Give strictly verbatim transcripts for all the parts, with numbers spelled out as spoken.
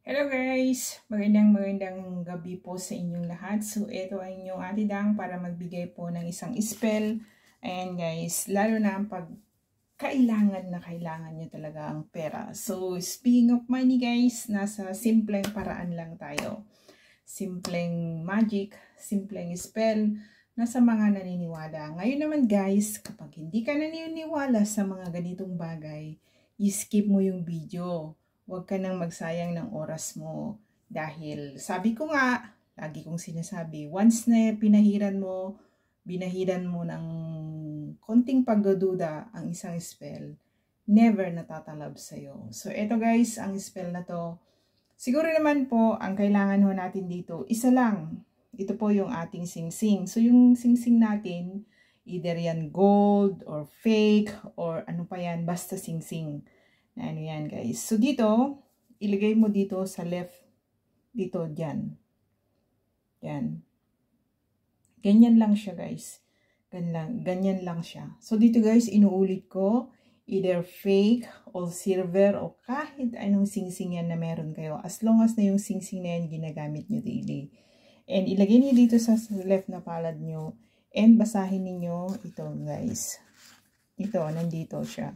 Hello guys! Magandang magandang gabi po sa inyong lahat. So, ito ay inyong Ate Dang para magbigay po ng isang spell. Ayan guys, lalo na pag kailangan na kailangan nyo talaga ang pera. So, speaking of money guys, nasa simpleng paraan lang tayo. Simpleng magic, simpleng spell, nasa mga naniniwala. Ngayon naman guys, kapag hindi ka naniniwala sa mga ganitong bagay, i-skip mo yung video. Huwag ka nang magsayang ng oras mo. Dahil sabi ko nga, lagi kong sinasabi, once na pinahiran mo, binahiran mo ng konting pagdududa ang isang spell, never natatalab sa'yo. So, eto guys, ang spell na to, siguro naman po, ang kailangan ho natin dito, isa lang. Ito po yung ating singsing. So, yung singsing natin, either yan gold, or fake, or ano pa yan, basta singsing. Ano yan guys. So dito, ilagay mo dito sa left, dito, dyan. Yan. Ganyan lang siya guys. Ganyan, ganyan lang siya. So dito guys, inuulit ko, either fake, or silver, o kahit anong singsing yan na meron kayo. As long as na yung singsing na yan ginagamit nyo daily. And ilagay niyo dito sa left na palad nyo. And basahin niyo ito guys. Ito, nandito siya.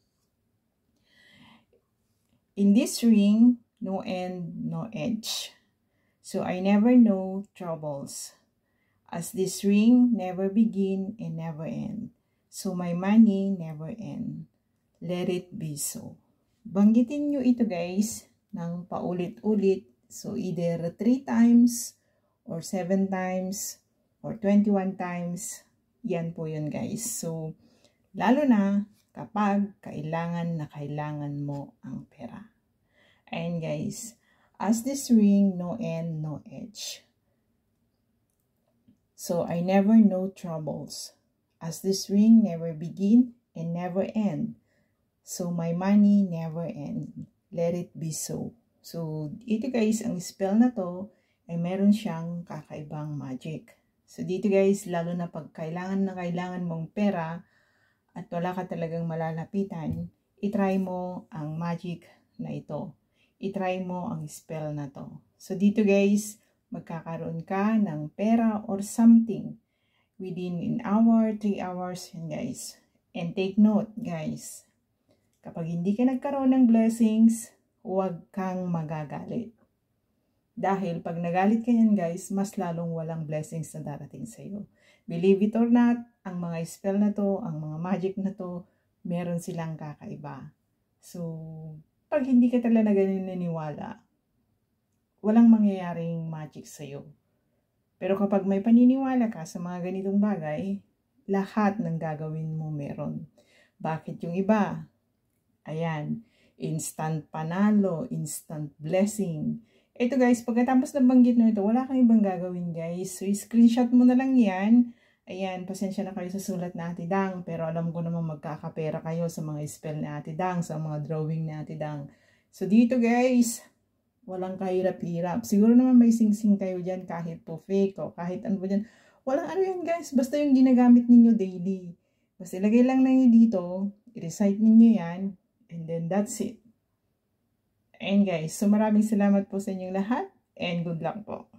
In this ring, no end, no edge. So I never know troubles. As this ring never begin and never end. So my money never end. Let it be so. Banggitin nyo ito guys ng paulit-ulit. So either three times or seven times or twenty-one times. Yan po yun guys. So lalo na kapag kailangan na kailangan mo ang pera. And guys, as this ring, no end, no edge. So I never know troubles. As this ring never begin and never end. So my money never end. Let it be so. So ito guys, ang spell na to ay meron siyang kakaibang magic. So dito guys, lalo na pag kailangan na kailangan mong pera, at wala ka talagang malalapitan, itry mo ang magic na ito. Itry mo ang spell na to. So dito guys, magkakaroon ka ng pera or something within an hour, three hours yan guys. And take note guys, kapag hindi ka nagkaroon ng blessings, huwag kang magagalit. Dahil pag nagalit ka yan guys, mas lalong walang blessings na darating sa iyo. Believe it or not, ang mga spell na to, ang mga magic na to, meron silang kakaiba. So, pag hindi ka talaga naniniwala, walang mangyayaring magic sa'yo. Pero kapag may paniniwala ka sa mga ganitong bagay, lahat ng gagawin mo meron. Bakit yung iba? Ayan, instant panalo, instant blessing. Ito guys, pagkatapos na banggit na ito, wala kang ibang gagawin guys. So, screenshot mo na lang yan. Ayan, pasensya na kayo sa sulat na Ate Dang, pero alam ko naman magkakapera kayo sa mga spell na Ate Dang, sa mga drawing na Ate Dang. So dito guys, walang kahirap-hirap. Siguro naman may singsing kayo dyan, kahit po fake o kahit ano ba dyan. Walang ano yan guys, basta yung ginagamit ninyo daily. Basta ilagay lang na nyo dito, i-recite ninyo yan, and then that's it. And guys, so maraming salamat po sa inyong lahat, and good luck po.